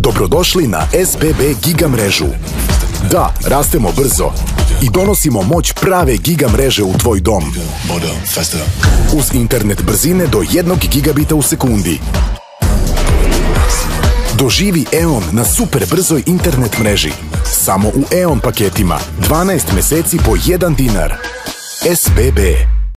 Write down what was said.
Dobrodošli na SBB Giga mrežu. Da, rastemo brzo i donosimo moć prave giga mreže u tvoj dom. Uz internet brzine do 1 gigabita u sekundi. Doživi EON na super brzoj internet mreži. Samo u EON paketima. 12 meseci po 1 dinar. SBB.